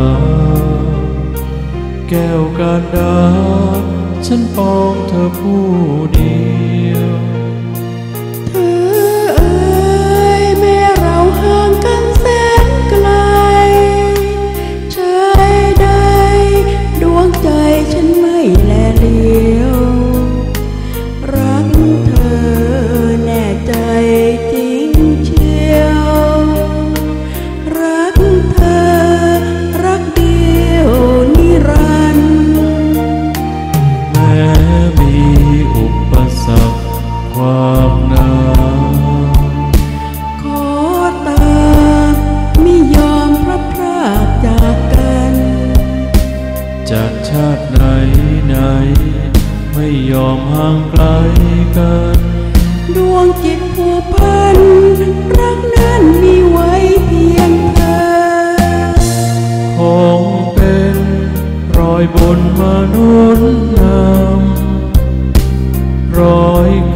แก้วการดาฉันปองเธอผู้เดียวเธอเอ๋ยแม้เราห่างกันแสนไกลชายใดดวงใจฉันไม่แลเลี้ยวรักเธอแน่ใจจริงเชียวรักเธอรักเดียวนิรันดร์แม้มีอุปสรรคความหนาวขอตามไม่ยอมพลัดพรากจากกันจากชาติไหนไหนไม่ยอมห่างไกลกันดวงจิตผูกพันรักนั้นมีไว้เพียงเธอคงเป็นรอยบนมนุษย์นำรอย